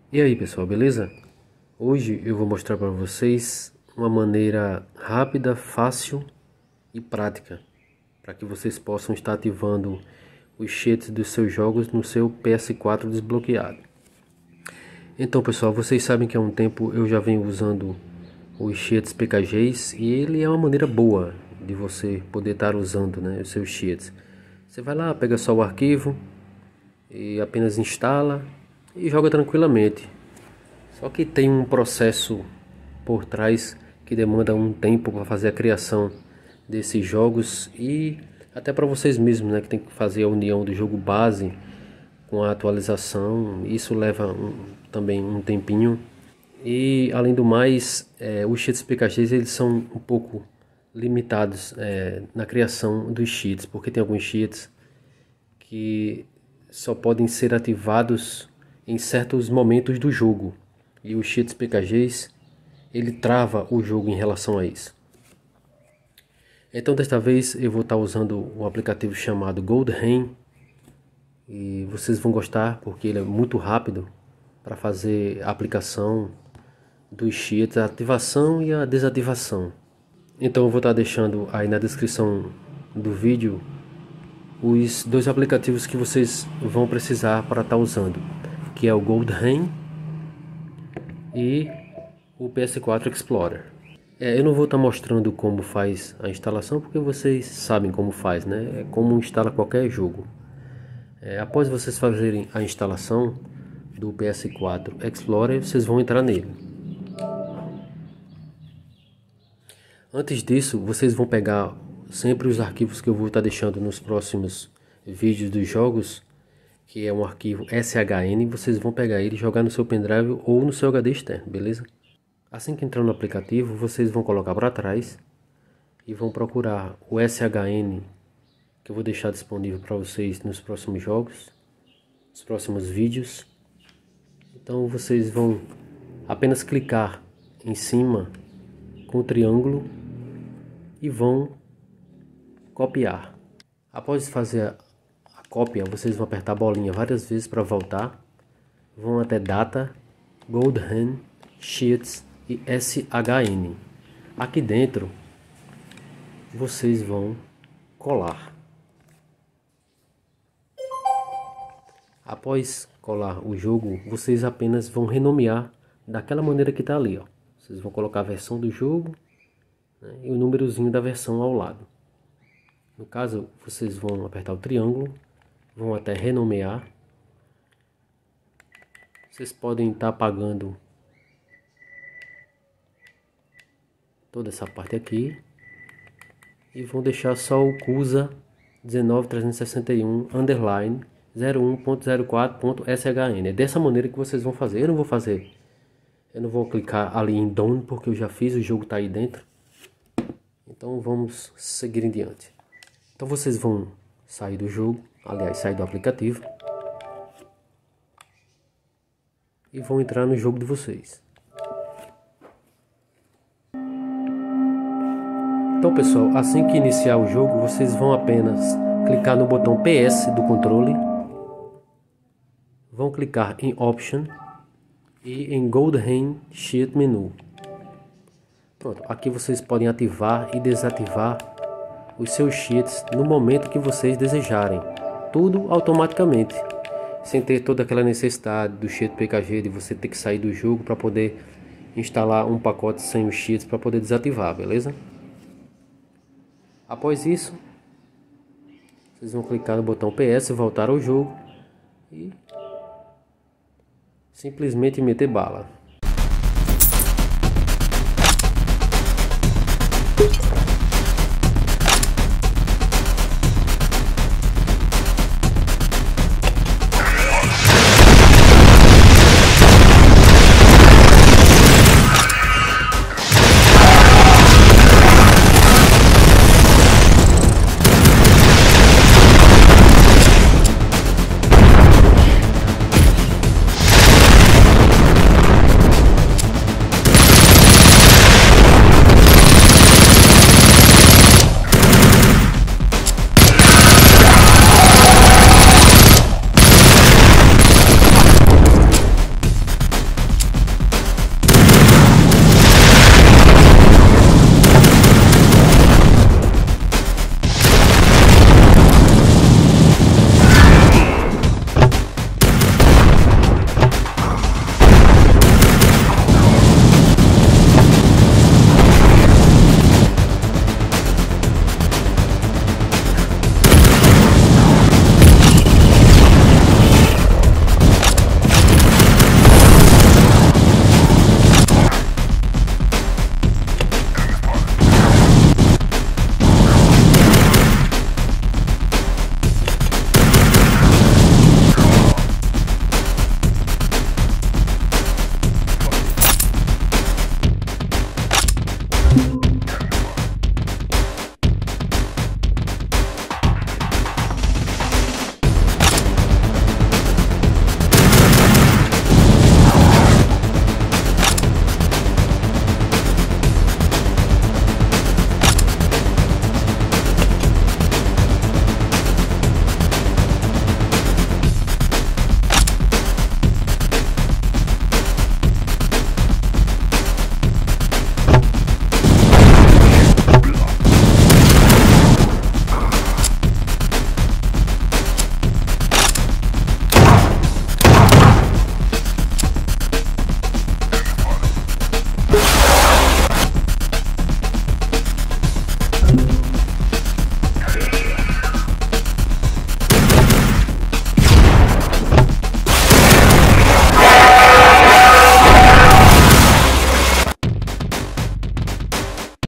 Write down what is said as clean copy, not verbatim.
E aí pessoal, beleza? Hoje eu vou mostrar para vocês uma maneira rápida, fácil e prática para que vocês possam estar ativando os cheats dos seus jogos no seu PS4 desbloqueado. Então pessoal, vocês sabem que há um tempo eu já venho usando os cheats PKGs e ele é uma maneira boa de você poder estar usando, né, os seus cheats. Você vai lá, pega só o arquivo e apenas instala e joga tranquilamente. Só que tem um processo por trás que demanda um tempo para fazer a criação desses jogos e até para vocês mesmos, né, que tem que fazer a união do jogo base com a atualização. Isso leva também um tempinho. E além do mais, os cheats PKGs eles são um pouco limitados na criação dos cheats, porque tem alguns cheats que só podem ser ativados em certos momentos do jogo. E os cheats PKGs ele trava o jogo em relação a isso. Então desta vez eu vou estar usando um aplicativo chamado Goldhain e vocês vão gostar porque ele é muito rápido para fazer a aplicação dos cheats, a ativação e a desativação. Então eu vou estar deixando aí na descrição do vídeo os dois aplicativos que vocês vão precisar para estar usando, que é o Goldhain e o PS4 Explorer. Eu não vou estar mostrando como faz a instalação porque vocês sabem como faz, né? É como instala qualquer jogo. Após vocês fazerem a instalação do PS4 Explorer, vocês vão entrar nele. Antes disso, vocês vão pegar sempre os arquivos que eu vou estar deixando nos próximos vídeos dos jogos, que é um arquivo SHN. Vocês vão pegar ele e jogar no seu pendrive ou no seu HD externo, beleza? Assim que entrar no aplicativo, vocês vão colocar para trás e vão procurar o SHN, que eu vou deixar disponível para vocês nos próximos jogos, nos próximos vídeos. Então vocês vão apenas clicar em cima com o triângulo e vão copiar. Após fazer a cópia, vocês vão apertar a bolinha várias vezes para voltar. Vão até Data, Goldhain, Cheats e SHN. Aqui dentro vocês vão colar. Após colar o jogo, vocês apenas vão renomear daquela maneira que está ali, ó. Vocês vão colocar a versão do jogo, né, e o númerozinho da versão ao lado. No caso, vocês vão apertar o triângulo, vão até renomear. Vocês podem estar apagando toda essa parte aqui e vão deixar só o CUSA 19361 underline 01.04.shn. É dessa maneira que vocês vão fazer. Eu não vou clicar ali em Done porque eu já fiz, o jogo está aí dentro. Então vamos seguir em diante. Então vocês vão sair do jogo, aliás, sair do aplicativo e vão entrar no jogo de vocês. Então pessoal, assim que iniciar o jogo, vocês vão apenas clicar no botão PS do controle, vão clicar em Option e em Goldhain Cheat Menu. Pronto, aqui vocês podem ativar e desativar os seus cheats no momento que vocês desejarem, tudo automaticamente, sem ter toda aquela necessidade do cheat PKG de você ter que sair do jogo para poder instalar um pacote sem os cheats para poder desativar, beleza? Após isso, vocês vão clicar no botão PS, voltar ao jogo e simplesmente meter bala.